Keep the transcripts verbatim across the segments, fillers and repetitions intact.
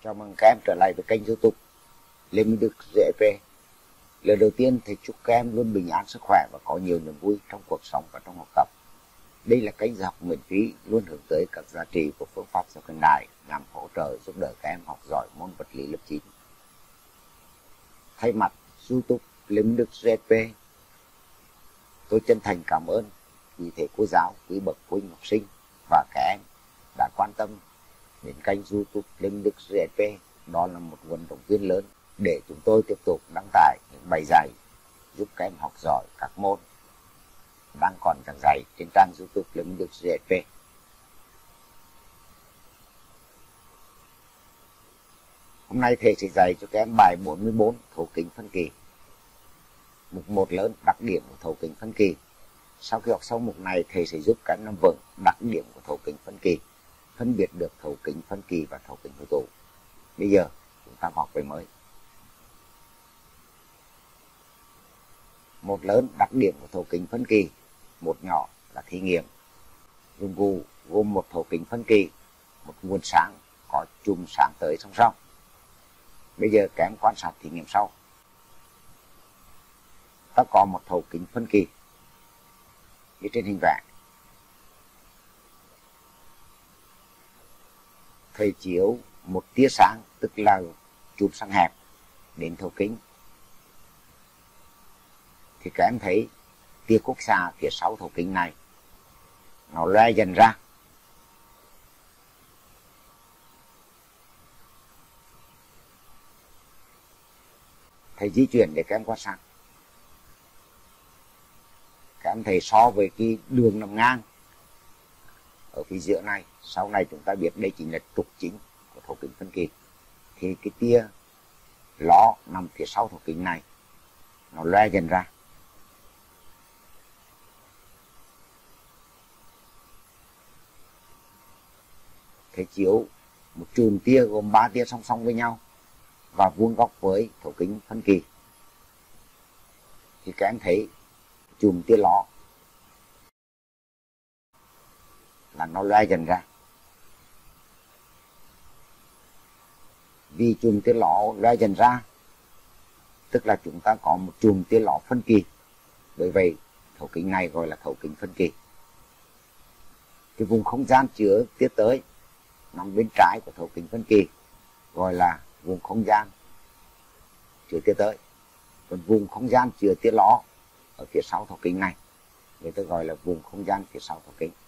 Chào mừng các em trở lại với kênh YouTube Lê Minh Đức giê pê. Lời đầu tiên thì chúc các em luôn bình an, sức khỏe và có nhiều niềm vui trong cuộc sống và trong học tập. Đây là kênh dạy học miễn phí luôn hướng tới các giá trị của phương pháp giáo hiện đại nhằm hỗ trợ giúp đỡ các em học giỏi môn vật lý lớp chín. Thay mặt YouTube Lê Minh Đức giê pê, tôi chân thành cảm ơn quý thầy cô giáo, quý bậc phụ huynh học sinh và các em đã quan tâm đến kênh YouTube Lê Minh Đức giê pê. Đó là một nguồn động viên lớn để chúng tôi tiếp tục đăng tải những bài dạy giúp các em học giỏi các môn đang còn giảng dạy trên trang YouTube Lê Minh Đức giê pê. Hôm nay thầy sẽ dạy cho các em bài bốn mươi bốn thấu kính phân kỳ. Mục một lớn, đặc điểm của thấu kính phân kỳ. Sau khi học xong mục này, thầy sẽ giúp các em nắm vững đặc điểm của thấu kính phân kỳ, phân biệt được thấu kính phân kỳ và thấu kính hội tụ. Bây giờ chúng ta học bài mới. Một lớn, đặc điểm của thấu kính phân kỳ. Một nhỏ là thí nghiệm. Dụng cụ gồm một thấu kính phân kỳ, một nguồn sáng có chùm sáng tới song song. Bây giờ các em quan sát thí nghiệm sau. Ta có một thấu kính phân kỳ như trên hình vẽ. Thầy chiếu một tia sáng, tức là chùm sáng hẹp đến thấu kính, thì các em thấy tia khúc xạ phía sau thấu kính này nó loe dần ra. Thầy di chuyển để các em quan sát. Các em thấy so với cái đường nằm ngang ở phía giữa này, sau này chúng ta biết đây chính là trục chính của thấu kính phân kỳ, thì cái tia ló nằm phía sau thấu kính này nó loe dần ra. Thầy chiếu một chùm tia gồm ba tia song song với nhau và vuông góc với thấu kính phân kỳ, thì các em thấy chùm tia ló là nó loe dần ra. Vì chùm tia ló loe dần ra, tức là chúng ta có một chùm tia ló phân kỳ. Bởi vậy thấu kính này gọi là thấu kính phân kỳ. Cái vùng không gian chứa tia tới nằm bên trái của thấu kính phân kỳ gọi là vùng không gian chứa tia tới. Còn vùng không gian chứa tia ló ở phía sau thấu kính này người ta gọi là vùng không gian phía sau thấu kính.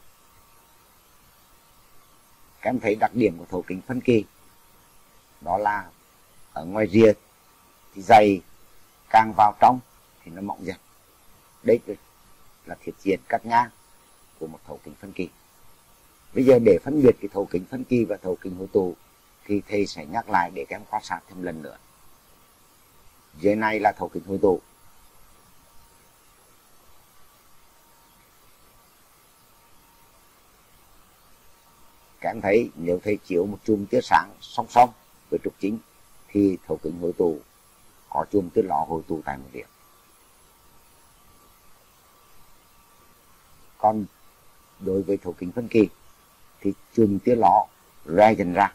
Các em thấy đặc điểm của thấu kính phân kỳ đó là ở ngoài rìa thì dày, càng vào trong thì nó mỏng dần. Đây là thiết diện cắt ngang của một thấu kính phân kỳ. Bây giờ để phân biệt cái thấu kính phân kỳ và thấu kính hội tụ thì thầy sẽ nhắc lại để các em quan sát thêm lần nữa. Dưới này là thấu kính hội tụ. Các em thấy nếu thầy chiếu một chùm tia sáng song song với trục chính thì thấu kính hội tụ có chùm tia ló hội tụ tại một điểm. Còn đối với thấu kính phân kỳ thì chùm tia ló loe dần ra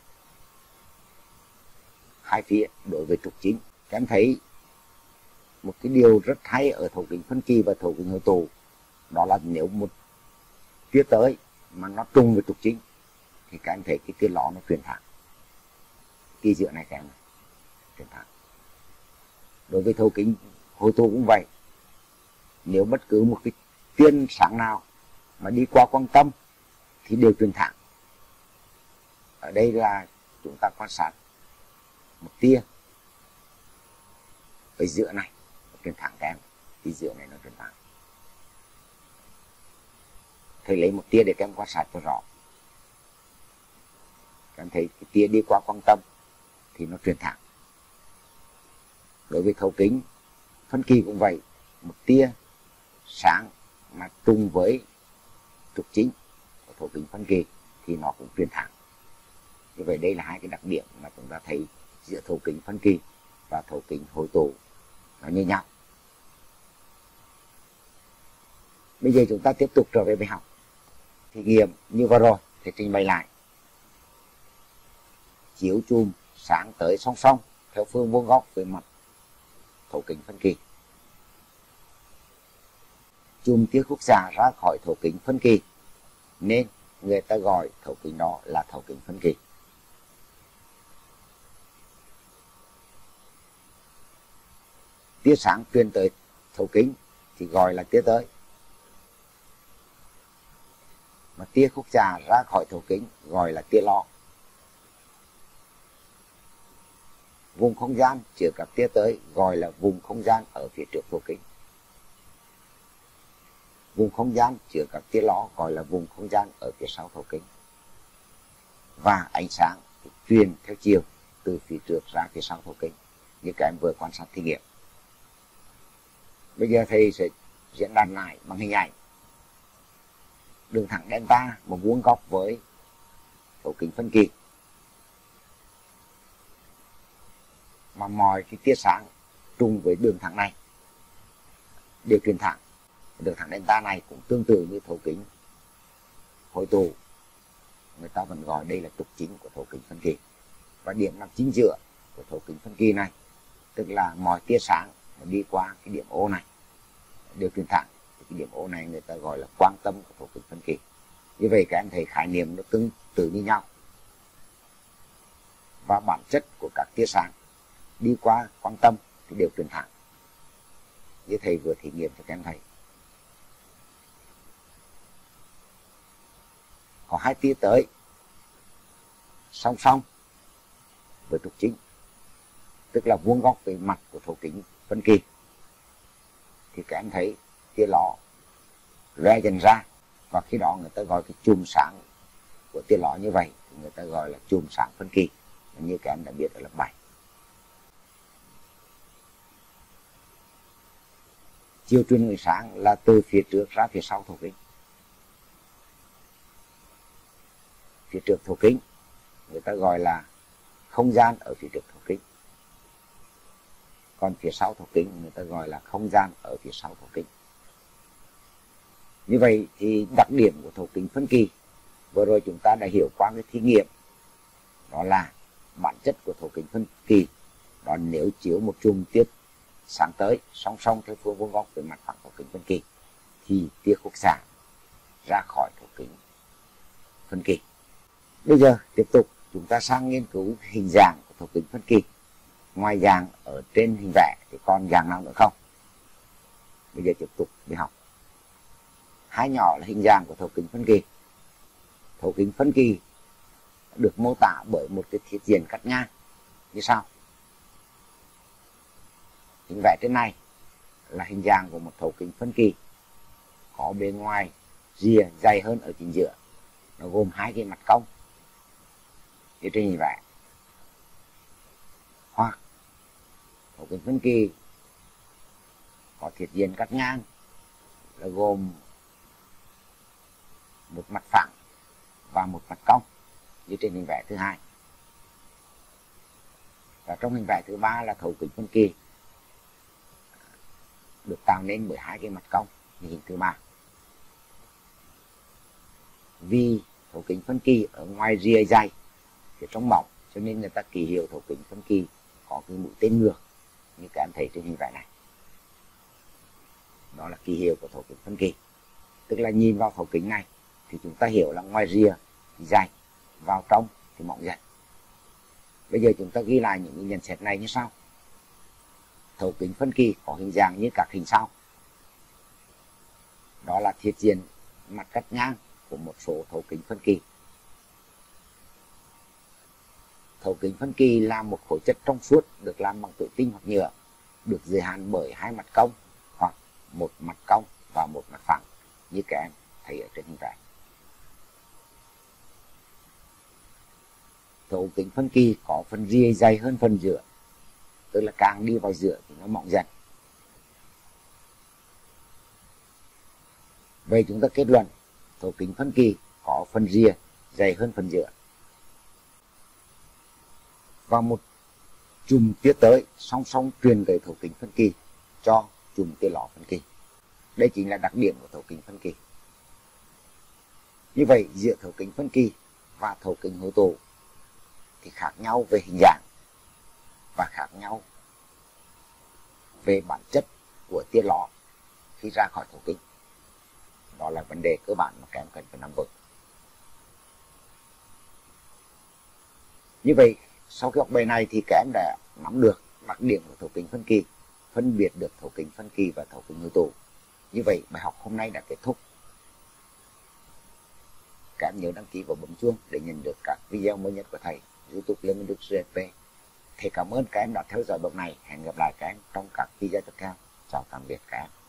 hai phía đối với trục chính. Các em thấy một cái điều rất hay ở thấu kính phân kỳ và thấu kính hội tụ, đó là nếu một tia tới mà nó trùng với trục chính thì các em thấy cái tia ló nó truyền thẳng. Tia giữa này các em truyền thẳng. Đối với thấu kính hội tụ cũng vậy. Nếu bất cứ một cái tia sáng nào mà đi qua quang tâm thì đều truyền thẳng. Ở đây là chúng ta quan sát một tia ở giữa này truyền thẳng các em, tia giữa này nó truyền thẳng. Thầy lấy một tia để các em quan sát cho rõ. Các em thấy cái tia đi qua quang tâm thì nó truyền thẳng. Đối với thấu kính phân kỳ cũng vậy. Một tia sáng mà trùng với trục chính của thấu kính phân kỳ thì nó cũng truyền thẳng. Như vậy đây là hai cái đặc điểm mà chúng ta thấy giữa thấu kính phân kỳ và thấu kính hội tụ nó như nhau. Bây giờ chúng ta tiếp tục trở về bài học. Thí nghiệm như vừa rồi thì trình bày lại. chiếu chùm sáng tới song song theo phương vuông góc về mặt thấu kính phân kỳ. Chùm tia khúc xạ ra khỏi thấu kính phân kỳ nên người ta gọi thấu kính đó là thấu kính phân kỳ. Tia sáng truyền tới thấu kính thì gọi là tia tới, mà tia khúc xạ ra khỏi thấu kính gọi là tia ló. Vùng không gian chứa các tia tới gọi là vùng không gian ở phía trước thấu kính. Vùng không gian chứa các tia ló gọi là vùng không gian ở phía sau thấu kính. Và ánh sáng thì truyền theo chiều từ phía trước ra phía sau thấu kính, như các em vừa quan sát thí nghiệm. Bây giờ thầy sẽ diễn đạt lại bằng hình ảnh đường thẳng delta một vuông góc với thấu kính phân kỳ, mà mọi cái tia sáng trùng với đường thẳng này đều truyền thẳng. Đường thẳng delta này cũng tương tự như thấu kính hội tụ, người ta vẫn gọi đây là trục chính của thấu kính phân kỳ. Và điểm nằm chính giữa của thấu kính phân kỳ này, tức là mọi tia sáng đi qua cái điểm O này đều truyền thẳng. Cái điểm O này người ta gọi là quang tâm của thấu kính phân kỳ. Như vậy các em thấy khái niệm nó tương tự như nhau, và bản chất của các tia sáng đi qua quang tâm thì đều truyền thẳng, như thầy vừa thí nghiệm cho các em thấy. Có hai tia tới song song với trục chính, tức là vuông góc về mặt của thấu kính phân kỳ, thì các em thấy tia ló lóe dần ra, và khi đó người ta gọi cái chùm sáng của tia ló như vậy thì người ta gọi là chùm sáng phân kỳ, như các em đã biết ở lớp bảy. Chiều truyền ánh sáng là từ phía trước ra phía sau thấu kính. Phía trước thấu kính người ta gọi là không gian ở phía trước thấu kính, còn phía sau thấu kính người ta gọi là không gian ở phía sau thấu kính. Như vậy thì đặc điểm của thấu kính phân kỳ vừa rồi chúng ta đã hiểu qua cái thí nghiệm, đó là bản chất của thấu kính phân kỳ đó, nếu chiếu một chùm tia sáng tới song song theo phương vuông góc về mặt phẳng thấu kính phân kỳ thì tia khúc xạ ra khỏi thấu kính phân kỳ. Bây giờ tiếp tục chúng ta sang nghiên cứu hình dạng của thấu kính phân kỳ. Ngoài dạng ở trên hình vẽ thì còn dạng nào nữa không? Bây giờ tiếp tục đi học. Hai nhỏ là hình dạng của thấu kính phân kỳ. Thấu kính phân kỳ được mô tả bởi một cái thiết diện cắt ngang như sau. Hình vẽ trên này là hình dạng của một thấu kính phân kỳ, có bề ngoài rìa dày hơn ở chính giữa, nó gồm hai cái mặt cong như trên hình vẽ. Hoặc thấu kính phân kỳ có thiết diện cắt ngang là gồm một mặt phẳng và một mặt cong như trên hình vẽ thứ hai. Và trong hình vẽ thứ ba là thấu kính phân kỳ được tạo nên bởi hai cái mặt cong như hình thứ ba. Vì thấu kính phân kỳ ở ngoài rìa dày phía trong mỏng cho nên người ta ký hiệu thấu kính phân kỳ có cái mũi tên ngược như các em thấy trên hình vẽ này. Đó là ký hiệu của thấu kính phân kỳ, tức là nhìn vào thấu kính này thì chúng ta hiểu là ngoài rìa thì dày, vào trong thì mỏng dần. Bây giờ chúng ta ghi lại những nhận xét này như sau. Thấu kính phân kỳ có hình dạng như các hình sau. Đó là thiết diện mặt cắt ngang của một số thấu kính phân kỳ. Thấu kính phân kỳ là một khối chất trong suốt được làm bằng thủy tinh hoặc nhựa, được giới hạn bởi hai mặt cong hoặc một mặt cong và một mặt phẳng như các em thấy ở trên hình vẽ. Thấu kính phân kỳ có phần rìa dày hơn phần giữa, tức là càng đi vào giữa thì nó mỏng dần. Vậy chúng ta kết luận thấu kính phân kỳ có phần rìa dày hơn phần giữa. Và một chùm tia tới song song truyền tới thấu kính phân kỳ cho chùm tia ló phân kỳ. Đây chính là đặc điểm của thấu kính phân kỳ. Như vậy giữa thấu kính phân kỳ và thấu kính hội tụ thì khác nhau về hình dạng và khác nhau về bản chất của tia ló khi ra khỏi thấu kính. Đó là vấn đề cơ bản mà các em cần phải nắm vững. Như vậy, sau khi học bài này thì các em đã nắm được đặc điểm của thấu kính phân kỳ, phân biệt được thấu kính phân kỳ và thấu kính hữu tụ. Như vậy, bài học hôm nay đã kết thúc. Các em nhớ đăng ký và bấm chuông để nhận được các video mới nhất của thầy YouTube Lê Minh Đức giê ép pê. Thầy cảm ơn các em đã theo dõi bài này. Hẹn gặp lại các em trong các video tiếp theo. Chào tạm biệt các em.